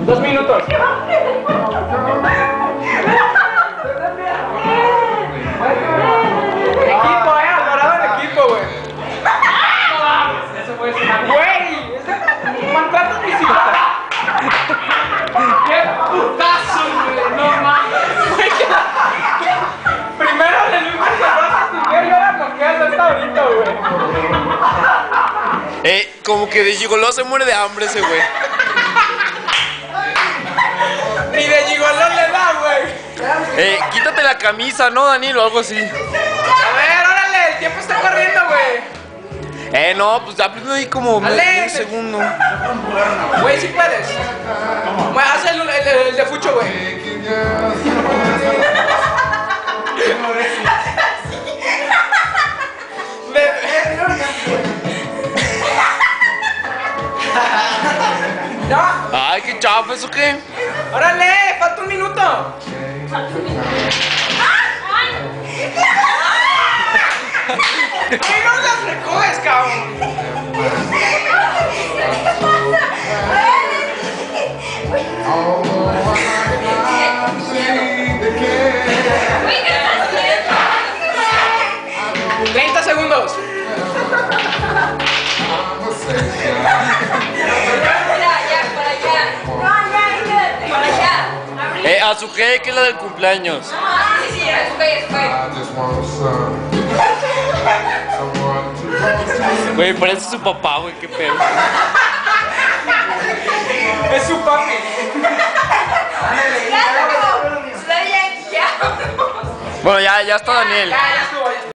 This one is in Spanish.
2 minutos. Equipo, adorado el equipo, güey. No mames, eso fue una. Güey, maltrato a mis hijos. ¡Qué putazo, güey! No mames. Primero le dio un brazo y yo la bloqueando hasta ahorita, güey. Como que de gigoló se muere de hambre ese güey. Ni de gigolón le da, güey. Quítate la camisa, ¿no, Daniel? O algo así. A ver, órale, el tiempo está corriendo, güey. No, pues ya ahí como Dale. medio segundo. Güey, si puedes. Güey, haz el de Fucho, güey. No, Ay, qué chafa, ¿eso qué? órale, falta 1 minuto. Güey, no las recoges, cabrón. ¡30 segundos! A su que es la del cumpleaños. Güey, parece su papá, güey, qué pedo. Es su papi. Bueno, ya está Daniel. Ya estuvo, ya estuvo.